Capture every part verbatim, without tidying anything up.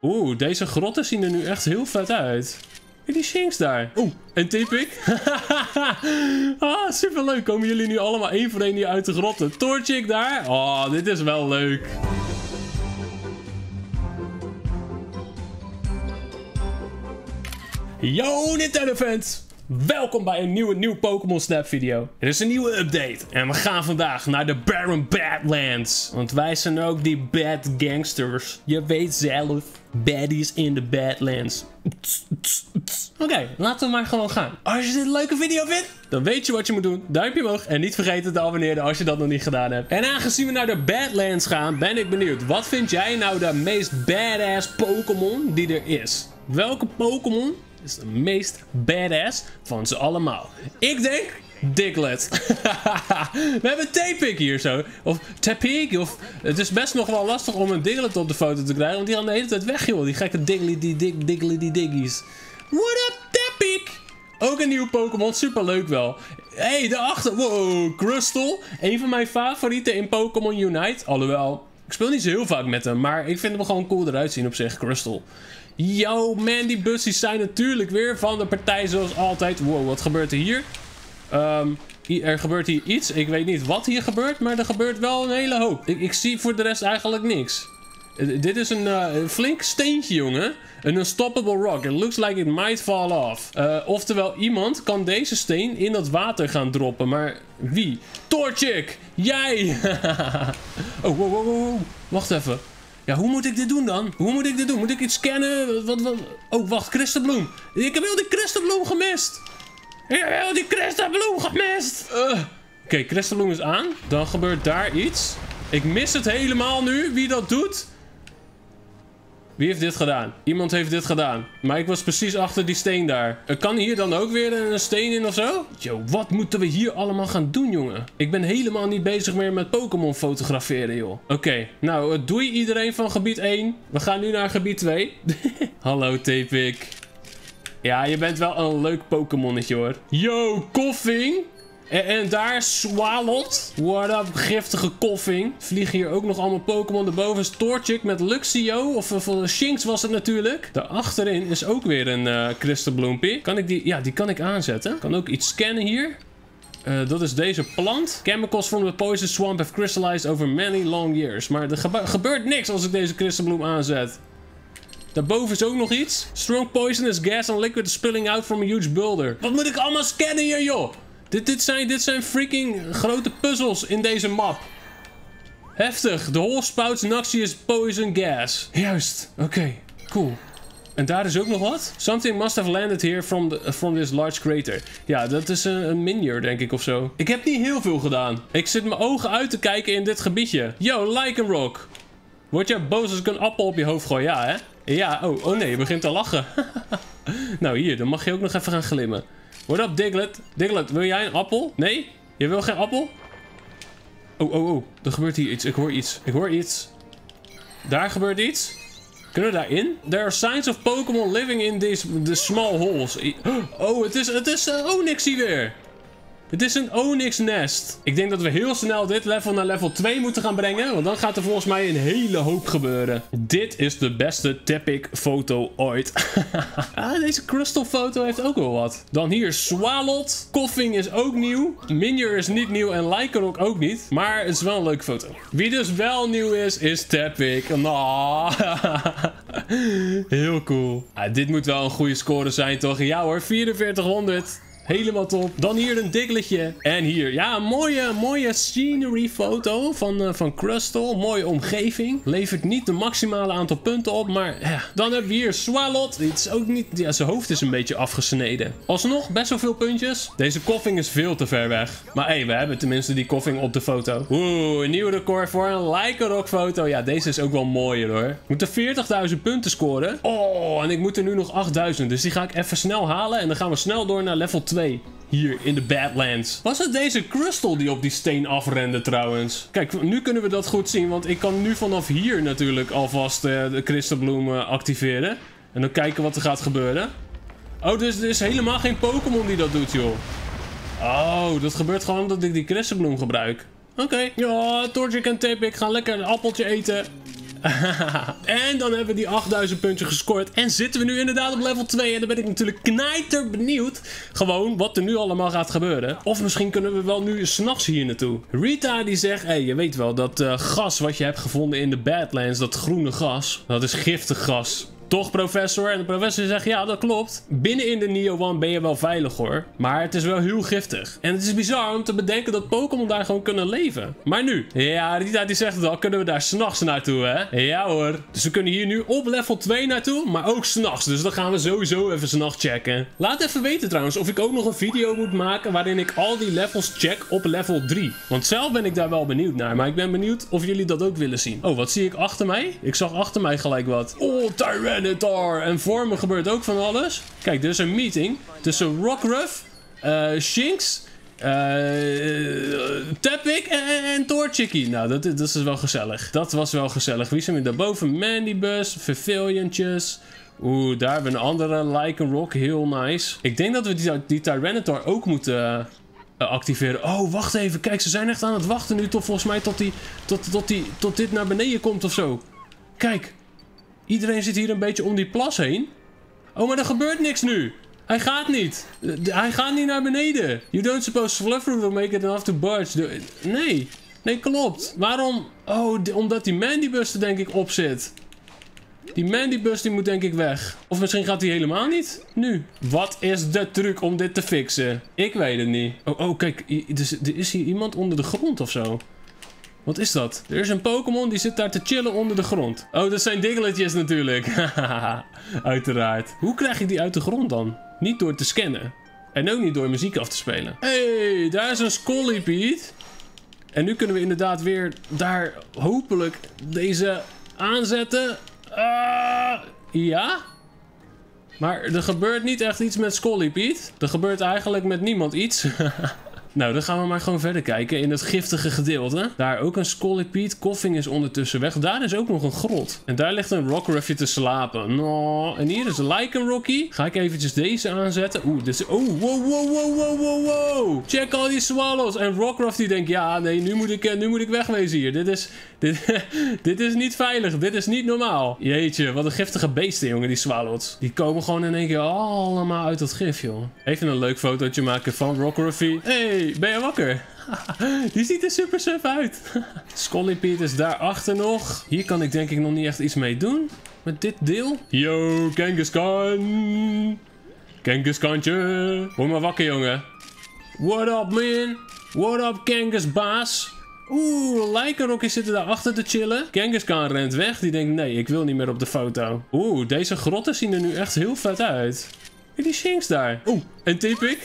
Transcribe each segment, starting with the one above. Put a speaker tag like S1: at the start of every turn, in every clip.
S1: Oeh, deze grotten zien er nu echt heel vet uit. Kijk die Shinx daar. Oeh, en Tipik. Ah, superleuk. Komen jullie nu allemaal één voor één hier uit de grotten. Torchic daar. Oh, dit is wel leuk. Yo, Nintendo fans. Welkom bij een nieuwe, nieuwe Pokémon Snap video. Er is een nieuwe update. En we gaan vandaag naar de Barren Badlands. Want wij zijn ook die bad gangsters. Je weet zelf. Baddies in de Badlands. Oké, okay, laten we maar gewoon gaan. Als je dit een leuke video vindt, dan weet je wat je moet doen. Duimpje omhoog en niet vergeten te abonneren als je dat nog niet gedaan hebt. En aangezien we naar de Badlands gaan, ben ik benieuwd. Wat vind jij nou de meest badass Pokémon die er is? Welke Pokémon is de meest badass van ze allemaal? Ik denk Diglett. We hebben Tapik hier zo. Of Tapik. Of... Het is best nog wel lastig om een Diglett op de foto te krijgen. Want die gaan de hele tijd weg, joh. Die gekke Diggly die dig, Diggly die Diggies. What up, Tapik? Ook een nieuw Pokémon. Super leuk wel. Hé, hey, daarachter. Wow, Crystal. Een van mijn favorieten in Pokémon Unite. Alhoewel, ik speel niet zo heel vaak met hem. Maar ik vind hem gewoon cool eruit zien op zich, Crystal. Yo, man, die bussies zijn natuurlijk weer van de partij zoals altijd. Wow, wat gebeurt er hier? Um, er gebeurt hier iets. Ik weet niet wat hier gebeurt, maar er gebeurt wel een hele hoop. Ik, ik zie voor de rest eigenlijk niks. Uh, dit is een, uh, een flink steentje, jongen. Een unstoppable rock. It looks like it might fall off. Uh, oftewel, iemand kan deze steen in dat water gaan droppen. Maar wie? Torchic! Jij! Oh, wow, wow, wow. Wacht even. Ja, hoe moet ik dit doen dan? Hoe moet ik dit doen? Moet ik iets scannen? Wat, wat? Oh, wacht, Crystalbloem. Ik heb heel die Crystalbloem gemist. Ik heb heel die Crystalbloem gemist. Uh. Oké, okay, Crystalbloem is aan. Dan gebeurt daar iets. Ik mis het helemaal nu, wie dat doet. Wie heeft dit gedaan? Iemand heeft dit gedaan. Maar ik was precies achter die steen daar. Er kan hier dan ook weer een steen in of zo? Yo, wat moeten we hier allemaal gaan doen, jongen? Ik ben helemaal niet bezig meer met Pokémon fotograferen, joh. Oké, okay, nou, doei iedereen van gebied één. We gaan nu naar gebied twee. Hallo, Tapik. Ja, je bent wel een leuk Pokémonnetje, hoor. Yo, Koffing. En, en daar Swalot. What up, giftige Koffing. Vliegen hier ook nog allemaal Pokémon. Daarboven is Torchic met Luxio. Of, of Shinx was het natuurlijk. Daarachterin is ook weer een uh, Crystalbloempie. Kan ik die... Ja, die kan ik aanzetten. Kan ook iets scannen hier. Uh, dat is deze plant. Chemicals from the poison swamp have crystallized over many long years. Maar er gebe gebeurt niks als ik deze Crystalbloem aanzet. Daarboven is ook nog iets. Strong poisonous gas and liquid spilling out from a huge boulder. Wat moet ik allemaal scannen hier, joh? Dit, dit, zijn, dit zijn freaking grote puzzels in deze map. Heftig. The whole spouts noxious poison gas. Juist. Oké. Okay. Cool. En daar is ook nog wat. Something must have landed here from, the, from this large crater. Ja, dat is een, een minior, denk ik, of zo. Ik heb niet heel veel gedaan. Ik zit mijn ogen uit te kijken in dit gebiedje. Yo, Lycanroc. Word jij boos als ik een appel op je hoofd gooi? Ja, hè? Ja, oh, oh nee, je begint te lachen. Nou, hier, dan mag je ook nog even gaan glimmen. What up, Diglett? Diglett, wil jij een appel? Nee? Je wil geen appel? Oh, oh, oh. Er gebeurt hier iets. Ik hoor iets. Ik hoor iets. Daar gebeurt iets. Kunnen we daarin? There are signs of Pokémon living in these the small holes. Oh, het is, het is uh, Onix hier weer. Het is een Onix nest. Ik denk dat we heel snel dit level naar level twee moeten gaan brengen. Want dan gaat er volgens mij een hele hoop gebeuren. Dit is de beste Tapik foto ooit. Ah, deze Crystal foto heeft ook wel wat. Dan hier Swalot. Koffing is ook nieuw. Minior is niet nieuw en Lycanroc ook niet. Maar het is wel een leuke foto. Wie dus wel nieuw is, is Tapik. Oh. Heel cool. Ah, dit moet wel een goede score zijn, toch? Ja hoor, vierenveertig honderd. Helemaal top. Dan hier een Digletje. En hier, ja, een mooie, mooie scenery foto van, uh, van Crystal. Mooie omgeving. Levert niet de maximale aantal punten op, maar ja. Dan hebben we hier Swalot. Het is ook niet... Ja, zijn hoofd is een beetje afgesneden. Alsnog, best wel veel puntjes. Deze Koffing is veel te ver weg. Maar hé, hey, we hebben tenminste die Koffing op de foto. Oeh, een nieuw record voor een Lycanroc foto. Ja, deze is ook wel mooier, hoor. Ik moet er veertigduizend punten scoren. Oh, en ik moet er nu nog achtduizend. Dus die ga ik even snel halen. En dan gaan we snel door naar level twee. Hier in de Badlands. Was het deze Crystal die op die steen afrende trouwens? Kijk, nu kunnen we dat goed zien. Want ik kan nu vanaf hier natuurlijk alvast uh, de Crystalbloem uh, activeren. En dan kijken wat er gaat gebeuren. Oh, dus er is helemaal geen Pokémon die dat doet, joh. Oh, dat gebeurt gewoon omdat ik die Crystalbloem gebruik. Oké. Okay. Ja, Torchic en Tapik gaan lekker een appeltje eten. En dan hebben we die achtduizend puntjes gescoord. En zitten we nu inderdaad op level twee. En dan ben ik natuurlijk knijter benieuwd. Gewoon wat er nu allemaal gaat gebeuren. Of misschien kunnen we wel nu 's nachts hier naartoe. Rita die zegt, hé, hey, je weet wel, dat uh, gas wat je hebt gevonden in de Badlands, dat groene gas, dat is giftig gas. Toch, professor? En de professor zegt, ja, dat klopt. Binnen in de Neo One ben je wel veilig, hoor. Maar het is wel heel giftig. En het is bizar om te bedenken dat Pokémon daar gewoon kunnen leven. Maar nu? Ja, Rita die zegt het al, kunnen we daar 's nachts naartoe, hè? Ja, hoor. Dus we kunnen hier nu op level twee naartoe, maar ook 's nachts. Dus dan gaan we sowieso even 's nachts checken. Laat even weten trouwens of ik ook nog een video moet maken waarin ik al die levels check op level drie. Want zelf ben ik daar wel benieuwd naar. Maar ik ben benieuwd of jullie dat ook willen zien. Oh, wat zie ik achter mij? Ik zag achter mij gelijk wat. Oh, Tyrant. En voor me gebeurt ook van alles. Kijk, er is een meeting tussen Rockruff, uh, Shinx, uh, Tepig en, en Torchic. Nou, dat, dat is wel gezellig. Dat was wel gezellig. Wie zijn we daarboven? Mandibuzz, Verviliantjes. Oeh, daar hebben we een andere Lycanroc. Heel nice. Ik denk dat we die, die Tyranitar ook moeten uh, uh, activeren. Oh, wacht even. Kijk, ze zijn echt aan het wachten nu tot volgens mij tot, die, tot, tot, die, tot dit naar beneden komt of zo. Kijk. Iedereen zit hier een beetje om die plas heen. Oh, maar er gebeurt niks nu. Hij gaat niet. Hij gaat niet naar beneden. You don't suppose Fluffer will make it enough to budge. Nee. Nee, klopt. Waarom? Oh, omdat die Mandibuzz er denk ik op zit. Die Mandibuzz die moet denk ik weg. Of misschien gaat hij helemaal niet. Nu. Wat is de truc om dit te fixen? Ik weet het niet. Oh, oh kijk. Er is hier iemand onder de grond of zo. Wat is dat? Er is een Pokémon die zit daar te chillen onder de grond. Oh, dat zijn Digleties natuurlijk. Uiteraard. Hoe krijg je die uit de grond dan? Niet door te scannen. En ook niet door muziek af te spelen. Hé, hey, daar is een Scolipede. En nu kunnen we inderdaad weer daar hopelijk deze aanzetten. Uh, ja? Maar er gebeurt niet echt iets met Scolipede. Er gebeurt eigenlijk met niemand iets. Nou, dan gaan we maar gewoon verder kijken in het giftige gedeelte. Daar ook een Scolipede. Koffing is ondertussen weg. Daar is ook nog een grot. En daar ligt een Rockruffje te slapen. No. En hier is een Lycanrocky. Ga ik eventjes deze aanzetten. Oeh, dit is... Oh, wow, wow, wow, wow, wow, wow. Check al die Swallows. En Rockruff die denkt, ja, nee, nu moet ik, nu moet ik wegwezen hier. Dit is... Dit, dit is niet veilig. Dit is niet normaal. Jeetje, wat een giftige beesten, jongen, die Swallows. Die komen gewoon in één keer allemaal uit dat gif, joh. Even een leuk fotootje maken van Rockruffy. Hey, ben je wakker? Die ziet er super suf uit. Scolipede is daarachter nog. Hier kan ik denk ik nog niet echt iets mee doen. Met dit deel. Yo, Kangaskhan. Kangaskantje. Word maar wakker, jongen. What up, man? What up, Kangasbaas? Oeh, Lycanrocky zitten daar achter te chillen. Kangaskhan rent weg. Die denkt, nee, ik wil niet meer op de foto. Oeh, deze grotten zien er nu echt heel vet uit. Kijk die Shinx daar. Oeh, en Tepig.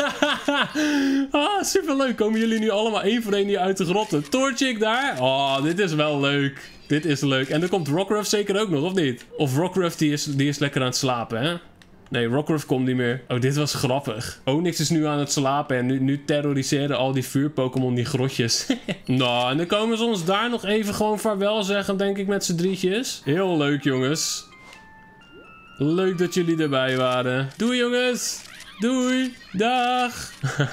S1: Ah, superleuk. Komen jullie nu allemaal één voor één hier uit de grotten. Torchic daar. Oh, dit is wel leuk. Dit is leuk. En dan komt Rockruff zeker ook nog, of niet? Of Rockruff die is, die is lekker aan het slapen, hè? Nee, Rockruff komt niet meer. Oh, dit was grappig. Onyx is nu aan het slapen en nu, nu terroriseren al die vuur-Pokémon die grotjes. Nou, en dan komen ze ons daar nog even gewoon vaarwel zeggen, denk ik, met z'n drietjes. Heel leuk, jongens. Leuk dat jullie erbij waren. Doei, jongens. Doei. Dag.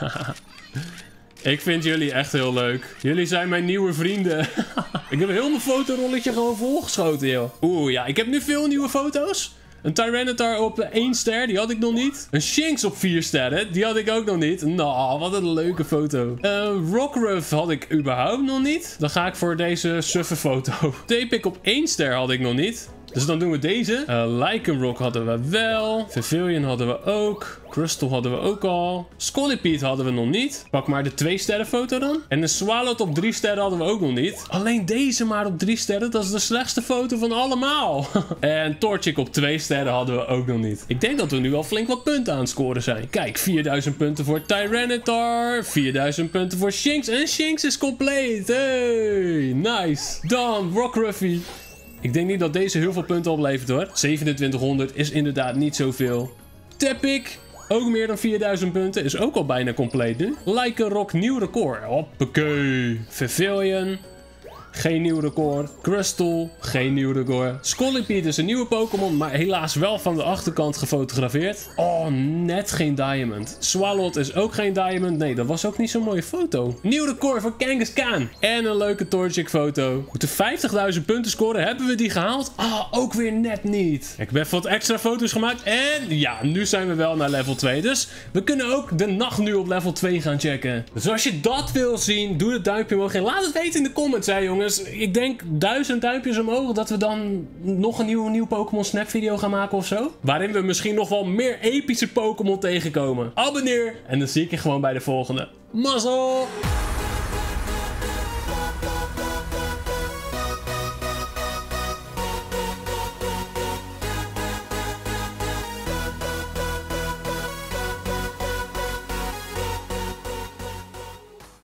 S1: Ik vind jullie echt heel leuk. Jullie zijn mijn nieuwe vrienden. Ik heb heel mijn fotorolletje gewoon volgeschoten, joh. Oeh, ja, ik heb nu veel nieuwe foto's. Een Tyranitar op één ster, die had ik nog niet. Een Shinx op vier sterren, die had ik ook nog niet. Nou, wat een leuke foto. Een uh, Rockruff had ik überhaupt nog niet. Dan ga ik voor deze suffe foto. Tepig op één ster had ik nog niet. Dus dan doen we deze. Uh, Lycanroc hadden we wel. Vervilion hadden we ook. Crystal hadden we ook al. Scolipede hadden we nog niet. Pak maar de twee sterren foto dan. En de Swalot op drie sterren hadden we ook nog niet. Alleen deze maar op drie sterren. Dat is de slechtste foto van allemaal. En Torchic op twee sterren hadden we ook nog niet. Ik denk dat we nu al flink wat punten aan het scoren zijn. Kijk, vierduizend punten voor Tyranitar. vierduizend punten voor Shinx. En Shinx is compleet. Hey, nice. Dan Rockruffy. Ik denk niet dat deze heel veel punten oplevert, hoor. zevenentwintighonderd is inderdaad niet zoveel. Tepig, ook meer dan vierduizend punten. Is ook al bijna compleet nu. Lycanroc, nieuw record. Hoppakee. Vervilion. geen nieuw record. Crystal, geen nieuw record. Scolipede is een nieuwe Pokémon, maar helaas wel van de achterkant gefotografeerd. Oh, net geen Diamond. Swalot is ook geen Diamond. Nee, dat was ook niet zo'n mooie foto. Nieuw record voor Kangaskhan. En een leuke Torchic foto. Moeten vijftigduizend punten scoren. Hebben we die gehaald? Ah, ook weer net niet. Ik heb even wat extra foto's gemaakt. En ja, nu zijn we wel naar level twee. Dus we kunnen ook de nacht nu op level twee gaan checken. Dus als je dat wil zien, doe het duimpje omhoog. En laat het weten in de comments, hè jongens. Ik denk duizend duimpjes omhoog dat we dan nog een nieuwe, nieuwe Pokémon Snap video gaan maken of zo. Waarin we misschien nog wel meer epische Pokémon tegenkomen. Abonneer en dan zie ik je gewoon bij de volgende. Mazzel!